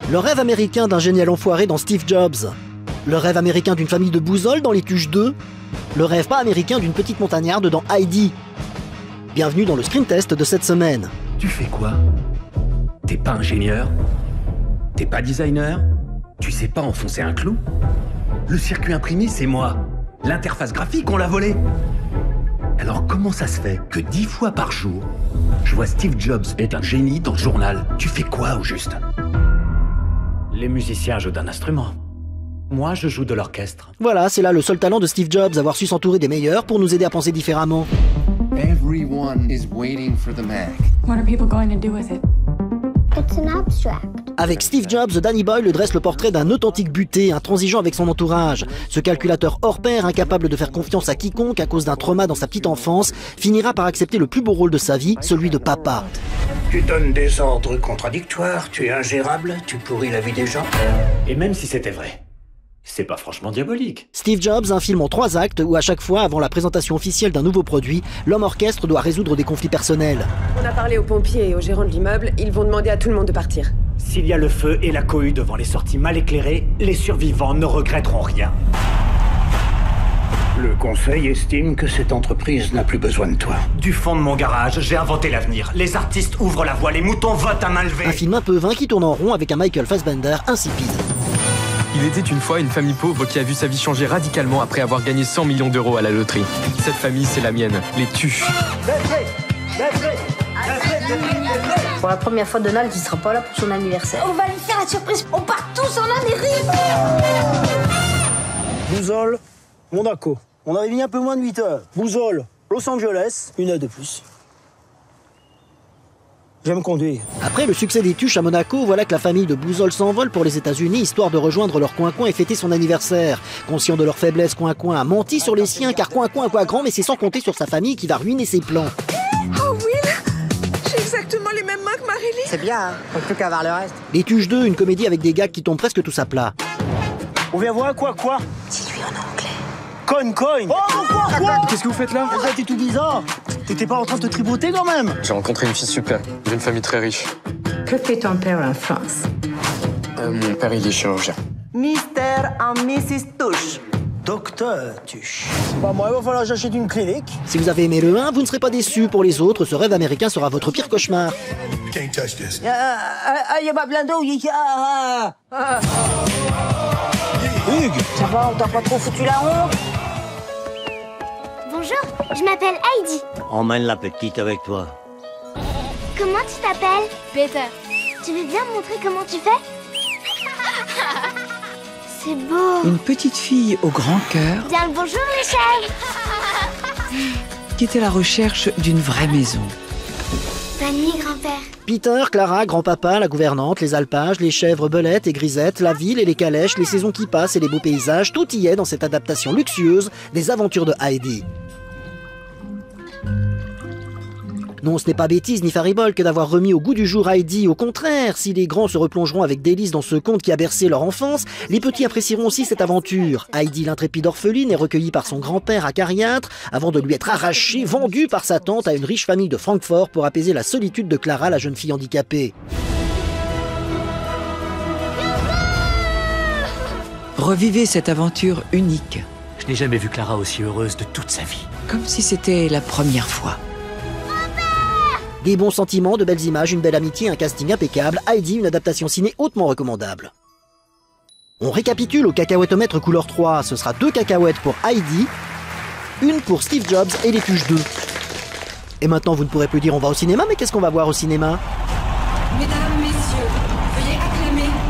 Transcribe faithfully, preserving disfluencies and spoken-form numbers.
Le rêve américain d'un génial enfoiré dans Steve Jobs. Le rêve américain d'une famille de bouzoles dans Les Tuches deux. Le rêve pas américain d'une petite montagnarde dans Heidi. Bienvenue dans le screen test de cette semaine. Tu fais quoi? T'es pas ingénieur? T'es pas designer? Tu sais pas enfoncer un clou? Le circuit imprimé, c'est moi. L'interface graphique, on l'a volé. Alors comment ça se fait que dix fois par jour, je vois Steve Jobs est un génie dans le journal? Tu fais quoi au juste? Les musiciens jouent d'un instrument. Moi, je joue de l'orchestre. Voilà, c'est là le seul talent de Steve Jobs, avoir su s'entourer des meilleurs pour nous aider à penser différemment. Everyone is waiting for the Mac. What are people going to do with it? It's an abstract. Avec Steve Jobs, Danny Boyle dresse le portrait d'un authentique buté, intransigeant avec son entourage. Ce calculateur hors pair, incapable de faire confiance à quiconque à cause d'un trauma dans sa petite enfance, finira par accepter le plus beau rôle de sa vie, celui de papa. Tu donnes des ordres contradictoires, tu es ingérable, tu pourris la vie des gens. Et même si c'était vrai, c'est pas franchement diabolique. Steve Jobs, un film en trois actes où à chaque fois, avant la présentation officielle d'un nouveau produit, l'homme orchestre doit résoudre des conflits personnels. On a parlé aux pompiers et aux gérants de l'immeuble, ils vont demander à tout le monde de partir. S'il y a le feu et la cohue devant les sorties mal éclairées, les survivants ne regretteront rien. Le conseil estime que cette entreprise n'a plus besoin de toi. Du fond de mon garage, j'ai inventé l'avenir. Les artistes ouvrent la voie, les moutons votent à main levée. Un film un peu vain qui tourne en rond avec un Michael Fassbender insipide. Il était une fois une famille pauvre qui a vu sa vie changer radicalement après avoir gagné cent millions d'euros à la loterie. Cette famille, c'est la mienne, les Tuches. Pour la première fois, Donald ne sera pas là pour son anniversaire. On va lui faire la surprise, on part tous en Amérique. Bouzole, Monaco. On avait mis un peu moins de huit heures. Bouzole, Los Angeles, une heure de plus. J'aime conduire. Après le succès des Tuches à Monaco, voilà que la famille de Bouzole s'envole pour les États-Unis, histoire de rejoindre leur coin-coin et fêter son anniversaire. Conscient de leur faiblesse, coin-coin a menti sur les siens, car coin-coin a quoi grand, mais c'est sans compter sur sa famille qui va ruiner ses plans. Oh Will, j'ai exactement les mêmes mains que Marilyn. C'est bien, hein, faut plus qu'à voir le reste. Les Tuches deux, une comédie avec des gags qui tombent presque tous à plat. On vient voir quoi, quoi? Dis-lui en anglais. Coin, coin. Oh, quoi, quoi? Qu'est-ce que vous faites là? Pourquoi t'es tout bizarre? T'étais pas en train de te tripoter quand même? J'ai rencontré une fille super, d'une famille très riche. Que fait ton père en France? Euh, mon père, il est chirurgien. Mister and Missus Touche. Docteur Tuche. Bah moi, il va falloir que j'achète une clinique. Si vous avez aimé le un, vous ne serez pas déçus. Pour les autres, ce rêve américain sera votre pire cauchemar. Ah, ah, y a pas plein d'eau, y a... Hugues! Ça va, on t'a pas trop foutu la honte? Bonjour, je m'appelle Heidi. Emmène la petite avec toi. Comment tu t'appelles? Peter. Tu veux bien me montrer comment tu fais? C'est beau. Une petite fille au grand cœur. Bien le bonjour les chèvres. Qui était à la recherche d'une vraie maison. Bonne nuit grand-père. Peter, Clara, grand-papa, la gouvernante, les alpages, les chèvres belettes et grisettes, la ville et les calèches, les saisons qui passent et les beaux paysages, tout y est dans cette adaptation luxueuse des aventures de Heidi. Non, ce n'est pas bêtise ni faribole que d'avoir remis au goût du jour Heidi. Au contraire, si les grands se replongeront avec délice dans ce conte qui a bercé leur enfance, les petits apprécieront aussi cette aventure. Heidi, l'intrépide orpheline, est recueillie par son grand-père acariâtre avant de lui être arrachée, vendue par sa tante à une riche famille de Francfort pour apaiser la solitude de Clara, la jeune fille handicapée. Revivez cette aventure unique, Je n'ai jamais vu Clara aussi heureuse de toute sa vie. comme si c'était la première fois. Des bons sentiments, de belles images, une belle amitié, un casting impeccable, Heidi, une adaptation ciné hautement recommandable. On récapitule au cacahuètomètre couleur trois, ce sera deux cacahuètes pour Heidi, une pour Steve Jobs et les Tuches deux. Et maintenant vous ne pourrez plus dire on va au cinéma, mais qu'est-ce qu'on va voir au cinéma? Mesdames, messieurs, veuillez acclamer